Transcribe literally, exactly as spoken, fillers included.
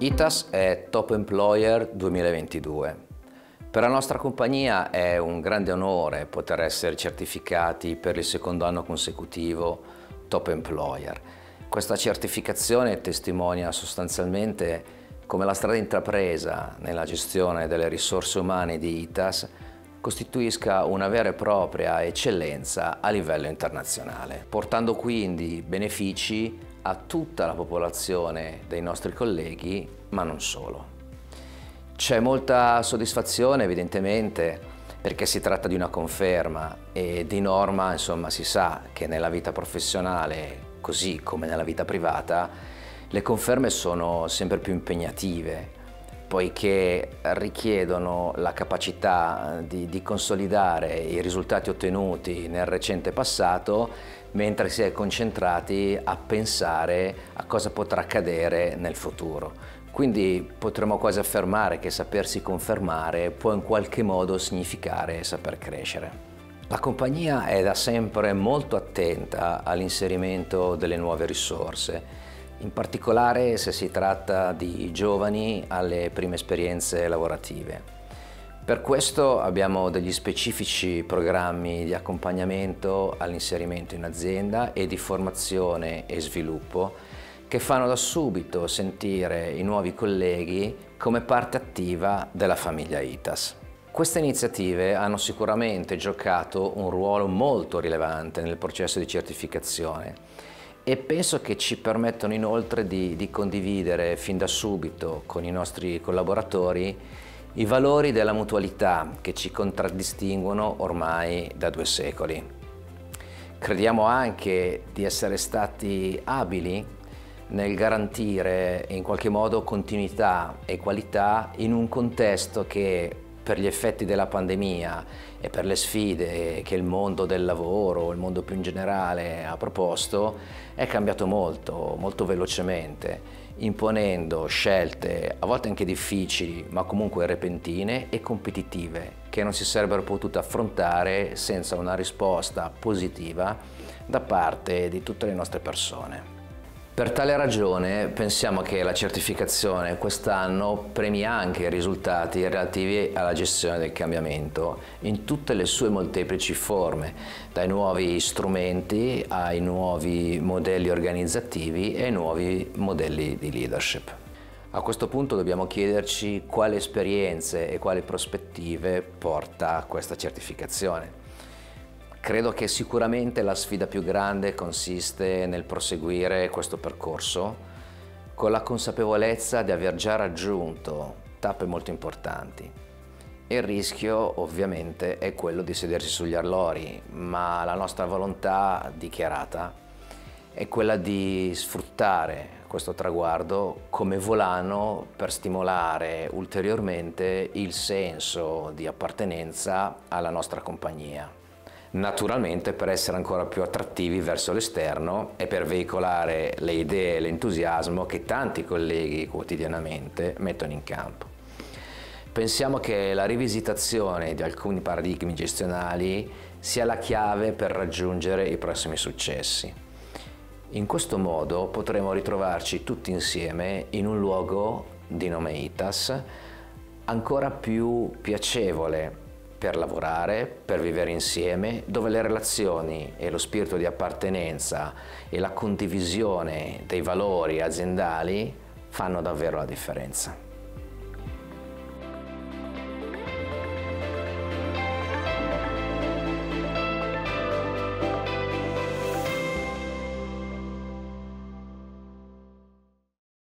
I T A S è Top Employer duemilaventidue. Per la nostra compagnia è un grande onore poter essere certificati per il secondo anno consecutivo Top Employer. Questa certificazione testimonia sostanzialmente come la strada intrapresa nella gestione delle risorse umane di I T A S costituisca una vera e propria eccellenza a livello internazionale, portando quindi benefici a tutta la popolazione dei nostri colleghi, ma non solo. C'è molta soddisfazione evidentemente perché si tratta di una conferma e di norma, insomma, si sa che nella vita professionale, così come nella vita privata, le conferme sono sempre più impegnative, poiché richiedono la capacità di, di consolidare i risultati ottenuti nel recente passato, mentre si è concentrati a pensare a cosa potrà accadere nel futuro. Quindi potremmo quasi affermare che sapersi confermare può in qualche modo significare saper crescere. La compagnia è da sempre molto attenta all'inserimento delle nuove risorse, in particolare se si tratta di giovani alle prime esperienze lavorative. Per questo abbiamo degli specifici programmi di accompagnamento all'inserimento in azienda e di formazione e sviluppo che fanno da subito sentire i nuovi colleghi come parte attiva della famiglia I T A S. Queste iniziative hanno sicuramente giocato un ruolo molto rilevante nel processo di certificazione e penso che ci permettono inoltre di, di condividere fin da subito con i nostri collaboratori i valori della mutualità che ci contraddistinguono ormai da due secoli. Crediamo anche di essere stati abili nel garantire in qualche modo continuità e qualità in un contesto che per gli effetti della pandemia e per le sfide che il mondo del lavoro, il mondo più in generale ha proposto, è cambiato molto, molto velocemente, imponendo scelte a volte anche difficili, ma comunque repentine e competitive, che non si sarebbero potute affrontare senza una risposta positiva da parte di tutte le nostre persone. Per tale ragione pensiamo che la certificazione quest'anno premi anche i risultati relativi alla gestione del cambiamento in tutte le sue molteplici forme, dai nuovi strumenti ai nuovi modelli organizzativi e ai nuovi modelli di leadership. A questo punto dobbiamo chiederci quali esperienze e quali prospettive porta questa certificazione. Credo che sicuramente la sfida più grande consiste nel proseguire questo percorso con la consapevolezza di aver già raggiunto tappe molto importanti. Il rischio ovviamente è quello di sedersi sugli allori, ma la nostra volontà dichiarata è quella di sfruttare questo traguardo come volano per stimolare ulteriormente il senso di appartenenza alla nostra compagnia. Naturalmente per essere ancora più attrattivi verso l'esterno e per veicolare le idee e l'entusiasmo che tanti colleghi quotidianamente mettono in campo. Pensiamo che la rivisitazione di alcuni paradigmi gestionali sia la chiave per raggiungere i prossimi successi. In questo modo potremo ritrovarci tutti insieme in un luogo di nome I T A S ancora più piacevole per lavorare, per vivere insieme, dove le relazioni e lo spirito di appartenenza e la condivisione dei valori aziendali fanno davvero la differenza.